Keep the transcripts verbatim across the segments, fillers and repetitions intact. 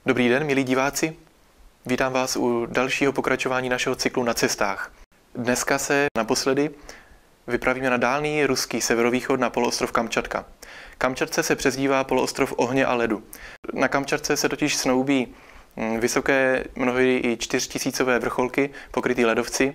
Dobrý den, milí diváci. Vítám vás u dalšího pokračování našeho cyklu Na cestách. Dneska se naposledy vypravíme na dálný ruský severovýchod na poloostrov Kamčatka. Kamčatce se přezdívá poloostrov ohně a ledu. Na Kamčatce se totiž snoubí vysoké, mnohdy i čtyřtisícové vrcholky pokrytý ledovci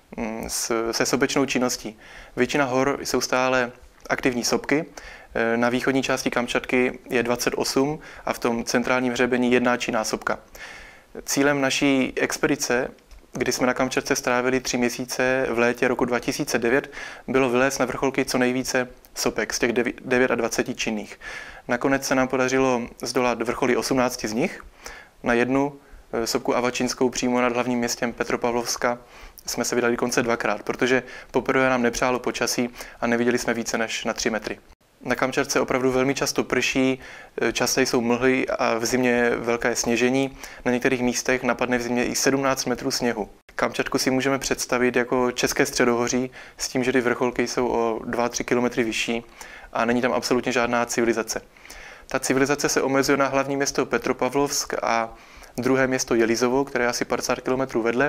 se sopečnou činností. Většina hor jsou stále aktivní sopky. Na východní části Kamčatky je dvacet osm a v tom centrálním hřebení jedna činná sopka. Cílem naší expedice, kdy jsme na Kamčatce strávili tři měsíce v létě roku dva tisíce devět, bylo vylézt na vrcholky co nejvíce sopek z těch dvaceti devíti činných. Nakonec se nám podařilo zdolat vrcholy osmnácti z nich. Na jednu sopku avačinskou přímo nad hlavním městem Petropavlovska jsme se vydali dokonce dvakrát, protože poprvé nám nepřálo počasí a neviděli jsme více než na tři metry. Na Kamčatce opravdu velmi často prší, časté jsou mlhy a v zimě velké sněžení. Na některých místech napadne v zimě i sedmnáct metrů sněhu. Kamčatku si můžeme představit jako české středohoří s tím, že ty vrcholky jsou o dva až tři kilometry vyšší a není tam absolutně žádná civilizace. Ta civilizace se omezuje na hlavní město Petropavlovsk a druhé město Jelizovo, které je asi padesát kilometrů vedle.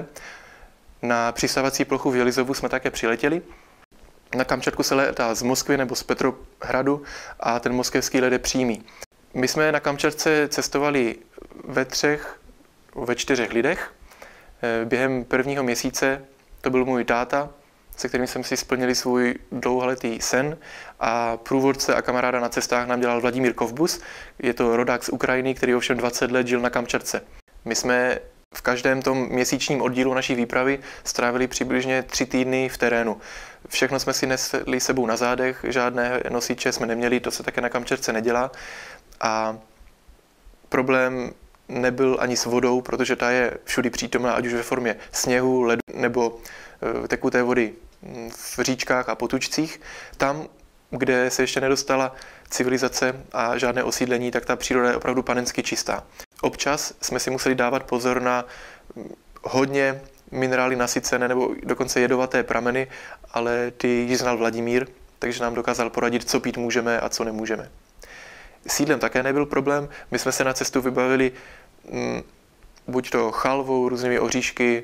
Na přistávací plochu v Jelizovu jsme také přiletěli. Na Kamčatku se létá z Moskvy nebo z Petrohradu a ten moskevský let je přímý. My jsme na Kamčatce cestovali ve třech, ve čtyřech lidech. Během prvního měsíce to byl můj táta, se kterým jsem si splnili svůj dlouholetý sen, a průvodce a kamaráda na cestách nám dělal Vladimír Kovbus. Je to rodák z Ukrajiny, který ovšem dvacet let žil na Kamčatce. My jsme v každém tom měsíčním oddílu naší výpravy strávili přibližně tři týdny v terénu. Všechno jsme si nesli sebou na zádech, žádné nosiče jsme neměli, to se také na Kamčatce nedělá. A problém nebyl ani s vodou, protože ta je všudy přítomná, ať už ve formě sněhu, ledu nebo tekuté vody v říčkách a potučcích. Tam, kde se ještě nedostala civilizace a žádné osídlení, tak ta příroda je opravdu panensky čistá. Občas jsme si museli dávat pozor na hodně minerály nasycené nebo dokonce jedovaté prameny, ale ty ji znal Vladimír, takže nám dokázal poradit, co pít můžeme a co nemůžeme. S jídlem také nebyl problém, my jsme se na cestu vybavili m, buď to chalvou, různými oříšky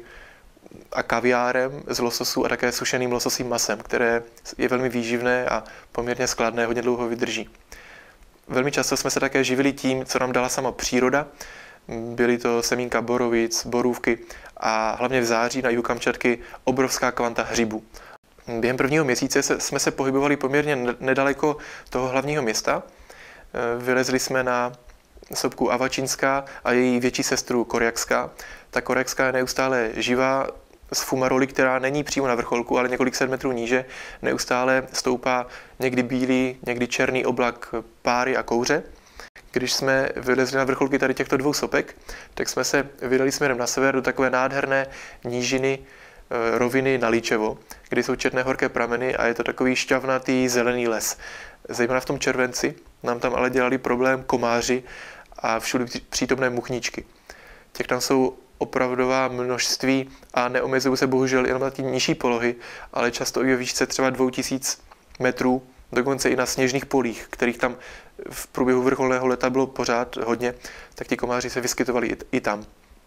a kaviárem z lososu a také sušeným lososím masem, které je velmi výživné a poměrně skladné, hodně dlouho vydrží. Velmi často jsme se také živili tím, co nám dala sama příroda. Byly to semínka borovic, borůvky a hlavně v září na jihu Kamčatky obrovská kvanta hřibů. Během prvního měsíce se, jsme se pohybovali poměrně nedaleko toho hlavního města. Vylezli jsme na sopku Avačinská a její větší sestru Korjakská. Ta Korjakská je neustále živá z fumaroly, která není přímo na vrcholku, ale několik set metrů níže. Neustále stoupá někdy bílý, někdy černý oblak páry a kouře. Když jsme vylezli na vrcholky tady těchto dvou sopek, tak jsme se vydali směrem na sever do takové nádherné nížiny, roviny Naličevo, kde jsou četné horké prameny a je to takový šťavnatý zelený les. Zejména v tom červenci nám tam ale dělali problém komáři a všude přítomné muchničky. Těch tam jsou opravdová množství a neomezují se bohužel jenom na ty nižší polohy, ale často i ve výšce třeba dvou tisíc metrů, dokonce i na sněžných polích, kterých tam v průběhu vrcholného leta bylo pořád hodně, tak ti komáři se vyskytovali i, i tam.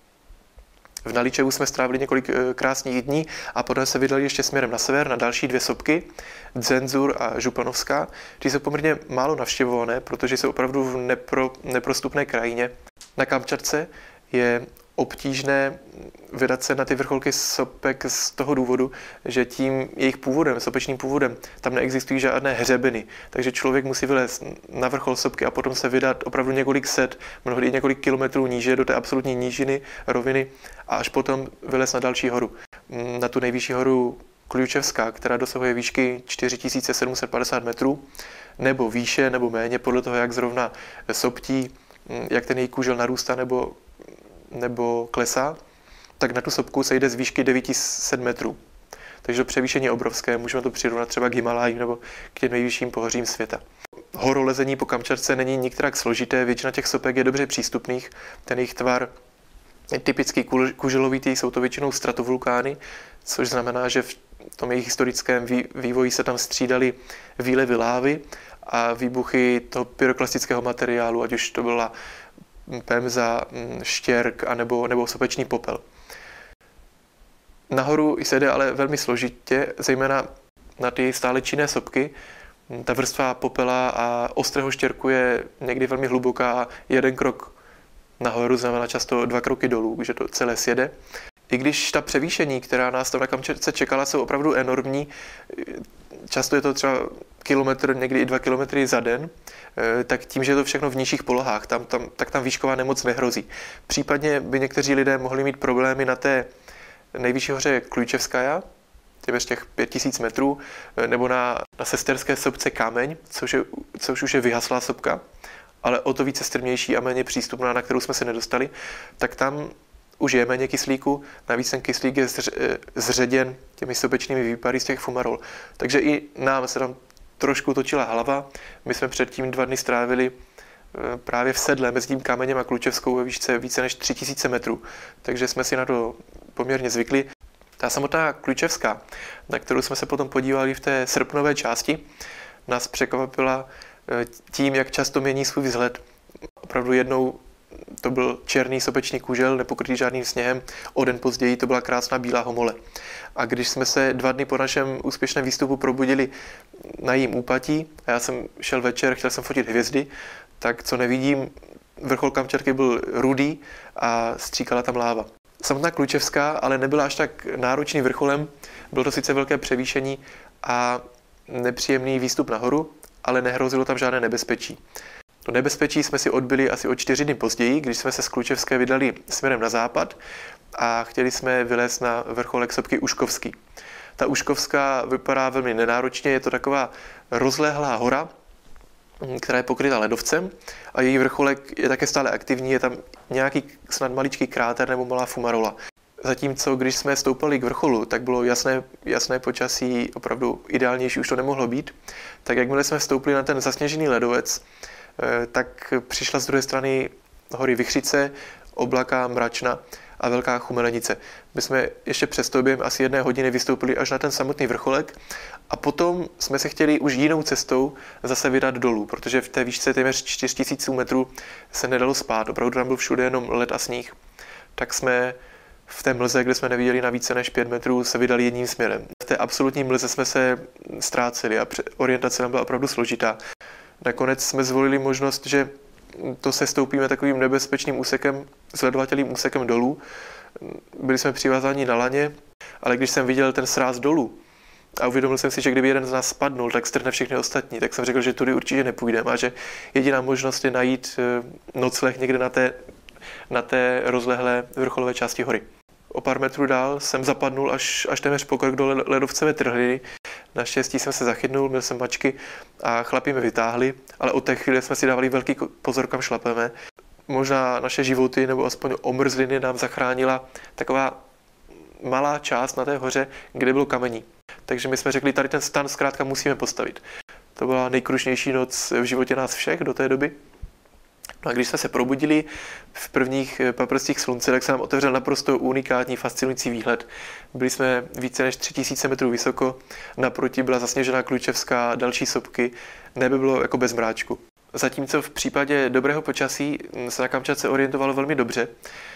V Naličevu jsme strávili několik krásných dní a potom se vydali ještě směrem na sever na další dvě sopky, Dzenzur a Županovská. Ty jsou poměrně málo navštěvované, protože jsou opravdu v nepro, neprostupné krajině. Na Kamčatce je obtížné vydat se na ty vrcholky sopek z toho důvodu, že tím jejich původem, sopečným původem, tam neexistují žádné hřebeny. Takže člověk musí vylézt na vrchol sopky a potom se vydat opravdu několik set, mnohdy několik kilometrů níže do té absolutní nížiny, roviny a až potom vylézt na další horu. Na tu nejvyšší horu Ključevská, která dosahuje výšky čtyři tisíce sedm set padesát metrů, nebo výše, nebo méně, podle toho, jak zrovna soptí, jak ten její kůžel narůstá nebo nebo klesá, tak na tu sopku se jde z výšky devět set metrů. Takže to převýšení je obrovské, můžeme to přirovnat třeba k Himalájím nebo k těm nejvyšším pohořím světa. Horolezení po Kamčatce není nikterak složité, většina těch sopek je dobře přístupných, ten jejich tvar je typicky kuželovitý, jsou to většinou stratovulkány, což znamená, že v tom jejich historickém vývoji se tam střídaly výlevy lávy a výbuchy toho pyroklastického materiálu, ať už to byla pemza, štěrk a nebo, nebo sopečný popel. Nahoru se jde ale velmi složitě, zejména na ty stále činné sopky. Ta vrstva popela a ostrého štěrku je někdy velmi hluboká a jeden krok nahoru znamená často dva kroky dolů, že to celé sjede. I když ta převýšení, která nás tam na Kamčatce čekala, jsou opravdu enormní, často je to třeba kilometr, někdy i dva kilometry za den, tak tím, že je to všechno v nižších polohách, tam, tam, tak tam výšková nemoc nehrozí. Případně by někteří lidé mohli mít problémy na té nejvyšší hoře Ključevskaja, téměř těch pět tisíc metrů, nebo na, na sesterské sopce Kámeň, což, je, což už je vyhaslá sopka, ale o to více strmější a méně přístupná, na kterou jsme se nedostali, tak tam už je méně kyslíku, navíc ten kyslík je zředěn těmi sopečnými výpary z těch fumarol. Takže i nám se tam trošku točila hlava. My jsme předtím dva dny strávili právě v sedle mezi tím Kamenem a Klučevskou ve výšce více než tři tisíce metrů. Takže jsme si na to poměrně zvykli. Ta samotná Klučevská, na kterou jsme se potom podívali v té srpnové části, nás překvapila tím, jak často mění svůj vzhled. Opravdu jednou to byl černý sopečný kužel, nepokrytý žádným sněhem, o den později to byla krásná bílá homole. A když jsme se dva dny po našem úspěšném výstupu probudili na jejím úpatí, a já jsem šel večer, chtěl jsem fotit hvězdy, tak co nevidím, vrchol Kamčatky byl rudý a stříkala tam láva. Samotná Klučevská ale nebyla až tak náročným vrcholem, bylo to sice velké převýšení a nepříjemný výstup nahoru, ale nehrozilo tam žádné nebezpečí. To nebezpečí jsme si odbyli asi o čtyři dny později, když jsme se z Klučevské vydali směrem na západ a chtěli jsme vylézt na vrcholek sopky Uškovský. Ta Uškovská vypadá velmi nenáročně, je to taková rozlehlá hora, která je pokryta ledovcem a její vrcholek je také stále aktivní, je tam nějaký snad maličký kráter nebo malá fumarola. Zatímco když jsme stoupali k vrcholu, tak bylo jasné, jasné počasí, opravdu ideálnější už to nemohlo být, tak jakmile jsme vstoupili na ten zasněžený ledovec, tak přišla z druhé strany hory Vichřice, oblaka, mračna a velká chumelenice. My jsme ještě přesto během asi jedné hodiny vystoupili až na ten samotný vrcholek a potom jsme se chtěli už jinou cestou zase vydat dolů, protože v té výšce téměř čtyři tisíce metrů se nedalo spát, opravdu tam byl všude jenom led a sníh. Tak jsme v té mlze, kde jsme neviděli na více než pět metrů, se vydali jedním směrem. V té absolutní mlze jsme se ztráceli a orientace nám byla opravdu složitá. Nakonec jsme zvolili možnost, že to se stoupíme takovým nebezpečným úsekem, sledovatelným úsekem dolů. Byli jsme přivázáni na laně, ale když jsem viděl ten sráz dolů a uvědomil jsem si, že kdyby jeden z nás spadnul, tak strhne všechny ostatní, tak jsem řekl, že tudy určitě nepůjdeme a že jediná možnost je najít nocleh někde na té, na té rozlehlé vrcholové části hory. O pár metrů dál jsem zapadnul až, až téměř pokrok do ledovcové trhliny. Naštěstí jsem se zachytnul, měl jsem mačky a chlapi mě vytáhli, ale od té chvíle jsme si dávali velký pozor, kam šlapeme. Možná naše životy nebo aspoň omrzliny nám zachránila taková malá část na té hoře, kde bylo kamení. Takže my jsme řekli, tady ten stan zkrátka musíme postavit. To byla nejkrušnější noc v životě nás všech do té doby. No a když jsme se probudili v prvních paprstích slunce, tak se nám otevřel naprosto unikátní, fascinující výhled. Byli jsme více než tři tisíce metrů vysoko, naproti byla zasněžená Klučevská, další sopky, nebe bylo jako bez mráčku. Zatímco v případě dobrého počasí se na Kamčatce orientovalo velmi dobře,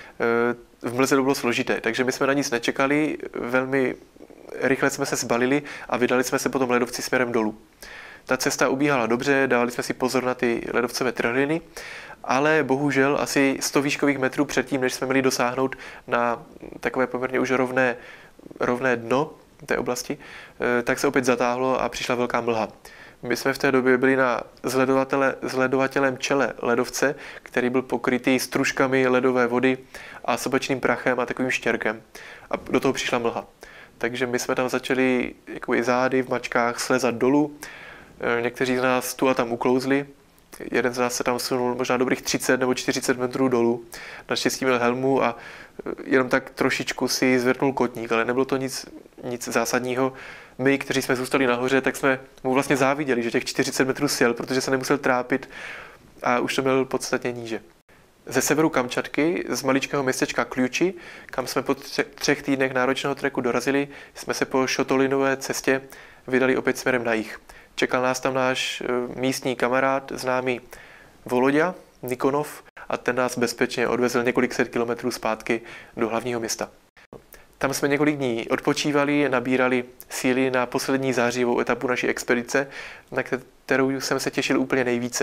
v mlze to bylo složité, takže my jsme na nic nečekali, velmi rychle jsme se zbalili a vydali jsme se potom ledovci směrem dolů. Ta cesta ubíhala dobře, dávali jsme si pozor na ty ledovcové trhliny, ale bohužel asi sto výškových metrů předtím, než jsme měli dosáhnout na takové poměrně už rovné, rovné dno té oblasti, tak se opět zatáhlo a přišla velká mlha. My jsme v té době byli na zledovatelem čele ledovce, který byl pokrytý stružkami ledové vody a sopečným prachem a takovým štěrkem. A do toho přišla mlha. Takže my jsme tam začali jakoby zády v mačkách slezat dolů. Někteří z nás tu a tam uklouzli. Jeden z nás se tam sunul možná dobrých třicet nebo čtyřicet metrů dolů. Naštěstí měl helmu a jenom tak trošičku si zvrtnul kotník, ale nebylo to nic, nic zásadního. My, kteří jsme zůstali nahoře, tak jsme mu vlastně záviděli, že těch čtyřicet metrů sjel, protože se nemusel trápit a už to měl podstatně níže. Ze severu Kamčatky, z maličkého městečka Ključi, kam jsme po třech týdnech náročného treku dorazili, jsme se po šotolinové cestě vydali opět směrem na jih. Čekal nás tam náš místní kamarád, známý Volodya, Nikonov a ten nás bezpečně odvezl několik set kilometrů zpátky do hlavního města. Tam jsme několik dní odpočívali, nabírali síly na poslední zářivou etapu naší expedice, na kterou jsem se těšil úplně nejvíce.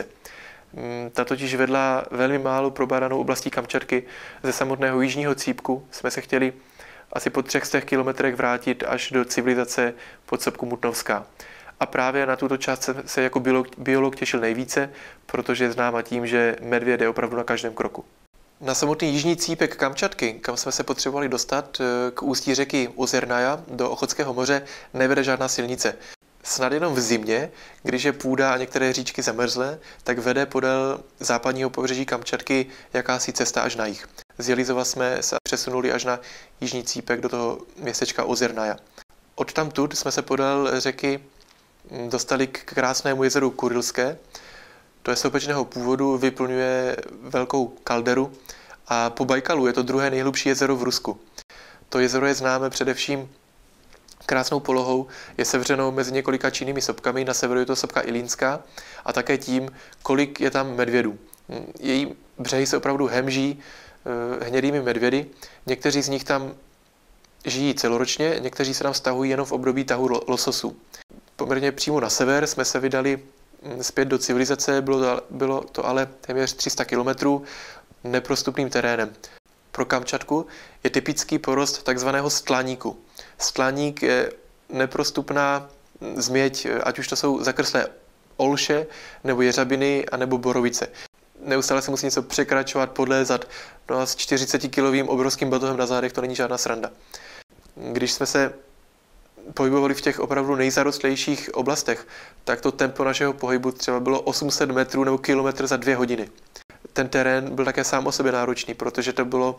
Ta totiž vedla velmi málo probádanou oblastí Kamčatky. Ze samotného jižního cípku jsme se chtěli asi po třech stech kilometrech vrátit až do civilizace pod sopku Mutnovská. A právě na tuto část se jako biolog těšil nejvíce, protože je známa tím, že medvěd je opravdu na každém kroku. Na samotný jižní cípek Kamčatky, kam jsme se potřebovali dostat k ústí řeky Ozernaja do Ochotského moře, nevede žádná silnice. Snad jenom v zimě, když je půda a některé říčky zamrzlé, tak vede podél západního pobřeží Kamčatky jakási cesta až na jih. Z Jelizova jsme se přesunuli až na jižní cípek do toho městečka Ozernaja. Odtamtud jsme se podél řeky dostali k krásnému jezeru Kurilské. To je sopečného původu, vyplňuje velkou kalderu a po Bajkalu je to druhé nejhlubší jezero v Rusku. To jezero je známé především krásnou polohou, je sevřenou mezi několika činnými sopkami, na severu je to sopka Ilínská a také tím, kolik je tam medvědů. Její břehy se opravdu hemží hnědými medvědy, někteří z nich tam žijí celoročně, někteří se tam stahují jenom v období tahu lososů. Poměrně přímo na sever jsme se vydali zpět do civilizace, bylo to, bylo to ale téměř tři sta kilometrů neprostupným terénem. Pro Kamčatku je typický porost takzvaného stlaníku. Stlaník je neprostupná změť, ať už to jsou zakrslé olše, nebo jeřabiny, anebo borovice. Neustále se musí něco překračovat, podlézat, no a s čtyřicetikilovým obrovským batohem na zádech to není žádná sranda. Když jsme se pohybovali v těch opravdu nejzarostlejších oblastech, tak to tempo našeho pohybu třeba bylo osm set metrů nebo kilometr za dvě hodiny. Ten terén byl také sám o sobě náročný, protože to bylo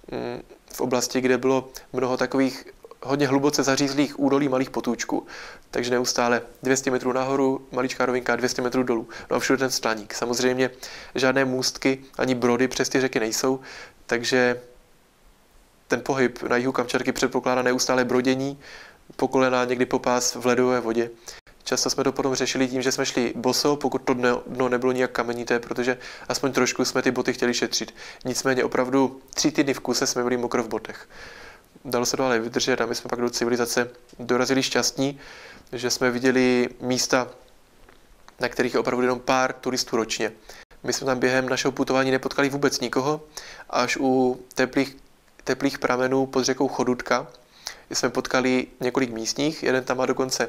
v oblasti, kde bylo mnoho takových hodně hluboce zařízlých údolí malých potůčků. Takže neustále dvě stě metrů nahoru, maličká rovinka, dvě stě metrů dolů. No a všude ten stlaník. Samozřejmě žádné můstky ani brody přes ty řeky nejsou, takže ten pohyb na jihu Kamčatky předpokládá neustále brodění, po kolena, někdy po pás v ledové vodě. Často jsme to potom řešili tím, že jsme šli boso, pokud to dno nebylo nijak kamenité, protože aspoň trošku jsme ty boty chtěli šetřit. Nicméně opravdu tři týdny v kuse jsme byli mokro v botech. Dalo se to ale vydržet a my jsme pak do civilizace dorazili šťastní, že jsme viděli místa, na kterých je opravdu jenom pár turistů ročně. My jsme tam během našeho putování nepotkali vůbec nikoho, až u teplých, teplých pramenů pod řekou Chodutka jsme potkali několik místních, jeden tam má dokonce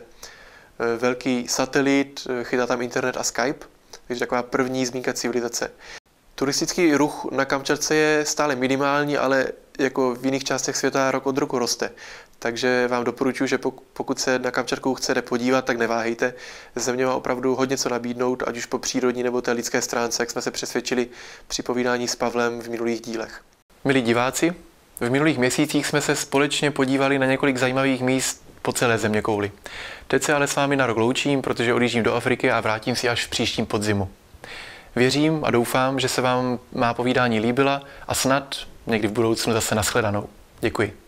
velký satelit, chytá tam internet a Skype, takže taková první zmínka civilizace. Turistický ruch na Kamčatce je stále minimální, ale jako v jiných částech světa rok od roku roste. Takže vám doporučuji, že pokud se na Kamčatku chcete podívat, tak neváhejte. Země má opravdu hodně co nabídnout, ať už po přírodní nebo té lidské stránce, jak jsme se přesvědčili při povídání s Pavlem v minulých dílech. Milí diváci, v minulých měsících jsme se společně podívali na několik zajímavých míst po celé zeměkouli. Teď se ale s vámi na rok loučím, protože odjíždím do Afriky a vrátím si až v příštím podzimu. Věřím a doufám, že se vám má povídání líbila a snad někdy v budoucnu zase nashledanou. Děkuji.